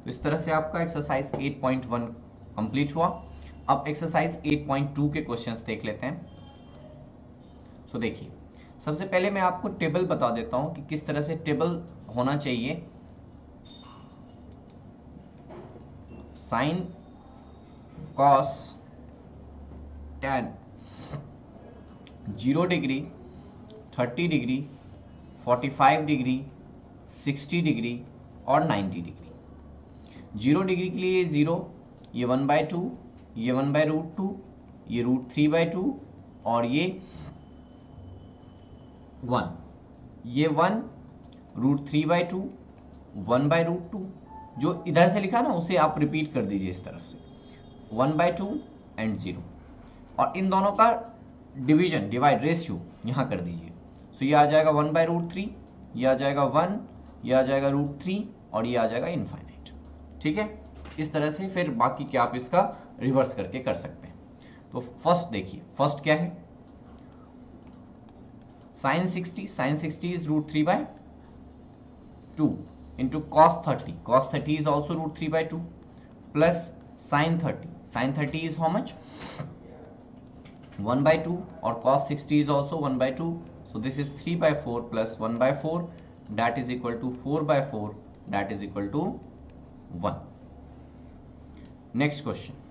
तो इस तरह से आपका एक्सरसाइज 8.1 कंप्लीट हुआ। अब एक्सरसाइज 8.2 के क्वेश्चंस देख लेते हैं। सो देखिए, सबसे पहले मैं आपको टेबल बता देता हूं कि किस तरह से टेबल होना चाहिए। Sine, cos, tan 0 degree, 30 degree, 45 degree, 60 degree और 90 डिग्री। 0 डिग्री के लिए 0, ये 1/2, ये 1/√2, ये √3/2 और ये 1, ये 1, √3/2, 1/√2। जो इधर से लिखा ना उसे आप रिपीट कर दीजिए इस तरफ से, 1/2 एंड 0, और इन दोनों का डिवीजन, डिवाइड, रेशियो यहाँ कर दीजिए। सो ये आ जाएगा 1/√3, ये आ जाएगा 1, ये आ जाएगा √3 और ये आ जाएगा इनफाइनाइट। ठीक है, इस तरह से फिर बाकी क्या आप इसका रिवर्स करके कर सकते हैं। तो फर्स्ट देखिए, फर्स्ट क्या है, sine 60, sine 60 is √3/2 into cos 30, cos 30 is also √3/2 plus sine 30, sine 30 is how much, 1/2 और cos 60 is also 1/2, so this is 3/4 plus 1/4 that is equal to 4/4 that is equal to 1. Next question.